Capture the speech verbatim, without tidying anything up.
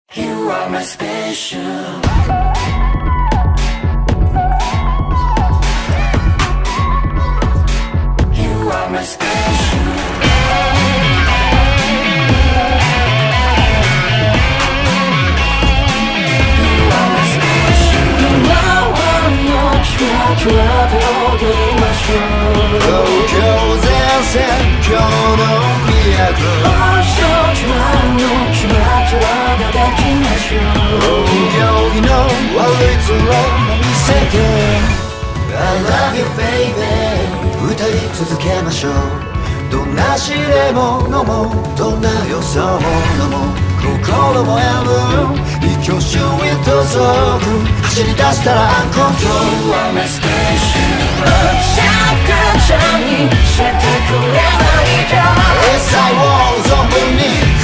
You are my special. You are my special. You are my special. No one more try to upload my show. 東京前線今日の都 Oh, so try no try to upload my show. 行儀の悪い面見せて I love you baby 歌い続けましょうどんな試練も飲もうどんな予想も飲もう心も病む一挙手へと走走り出したらアンコントロール You are my special. シャッカーちゃんにしてくれないかエッサイを存分に